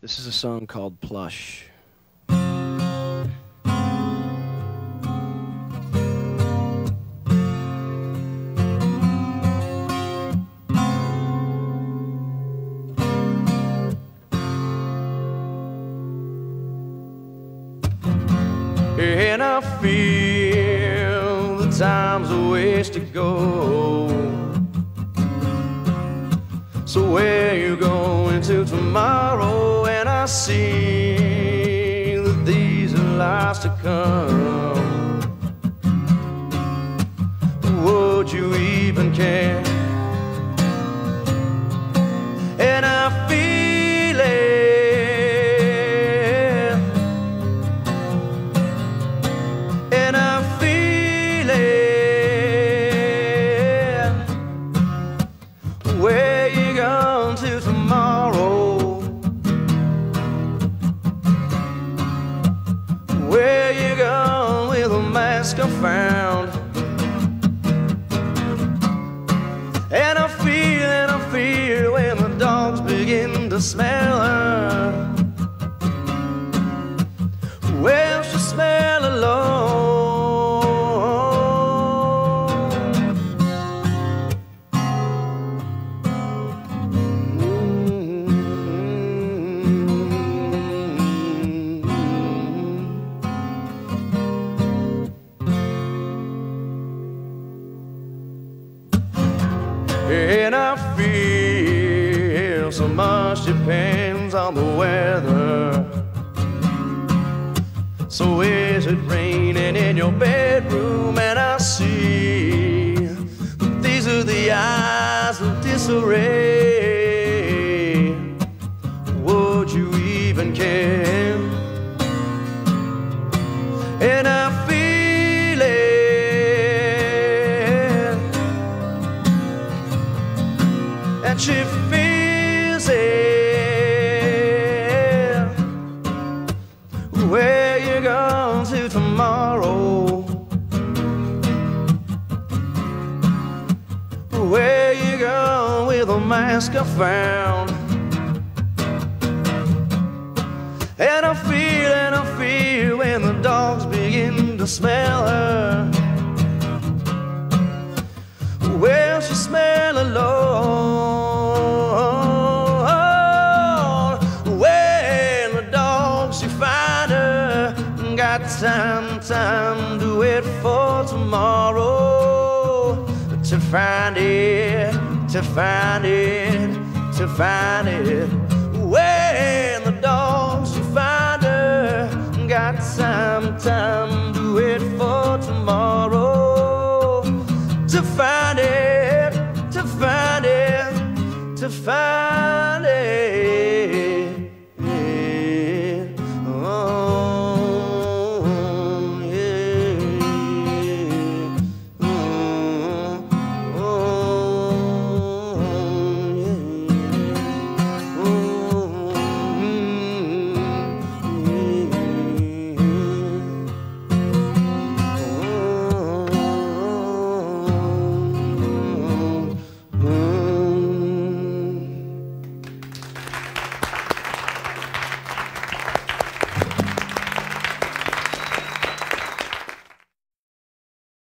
This is a song called Plush. And I feel the time's a ways to go. So where you going to tomorrow? And I see that these are lies to come. Would you even care? And I feel it. And I feel it. Where you going to tomorrow? Where you going with a mask I found? And I feel when the dogs begin to smell her. Well, she smell alone. And I feel so much depends on the weather. So is it raining in your bedroom? And I see that these are the eyes of disarray. Would you even care? And I feel it. And she feels it. Where you going to tomorrow? Where you going with a mask I found? And I feel when the dogs begin to smell her. Well, she smell alone. When the dogs you find her, got time to wait for tomorrow. To find it, to find it, to find it. When the dogs you find her, got time to wait for tomorrow. To find it, to find it, to find it.